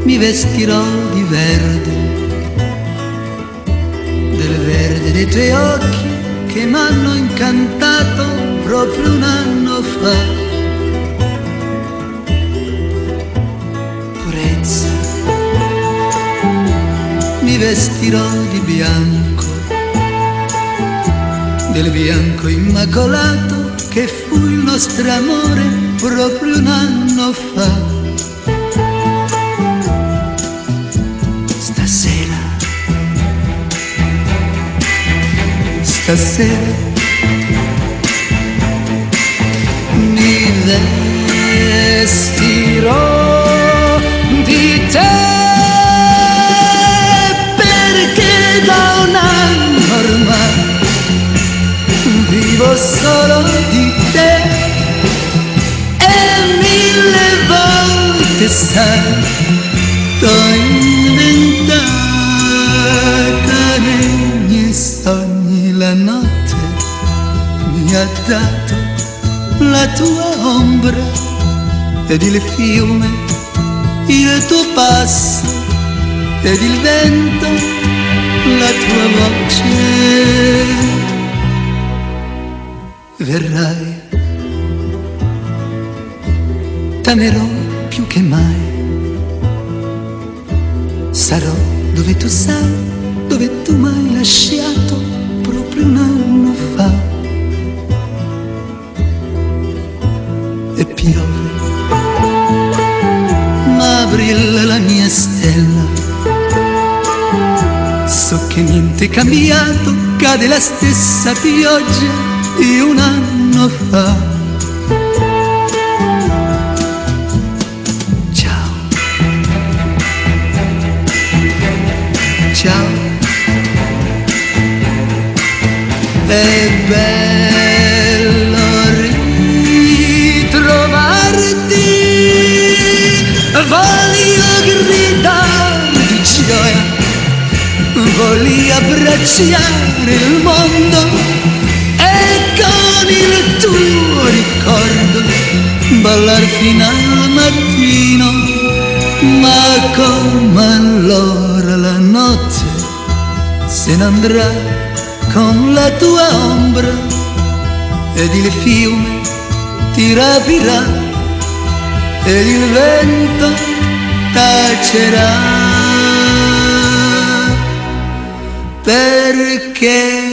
mi vestirò di verde, del verde dei tuoi occhi che m'hanno incantato proprio un anno fa. Purezza, mi vestirò di bianco, del bianco immacolato che fu il nostro amore proprio un anno fa. Stasera mi vestirò di te, perché da un anno ormai vivo solo di te e mille volte sai t'ho inventata nei miei sogni. La notte mi ha dato la tua ombra ed il fiume il tuo passo ed il vento la tua voce. Verrai, t'amerò più che mai, sarò dove tu sei, dove tu m'hai lasciato proprio un anno fa. E piove, ma brilla la mia stella, so che niente è cambiato, cade la stessa pioggia di un anno fa. Ciao, ciao. È bello ritrovarti, voglio gridare di gioia, voglio abbracciare il mondo e con il tuo ricordo ballar fino al mattino, ma come allora la notte se ne andrà con la tua ombra ed il fiume ti rapirà ed il vento tacerà, perché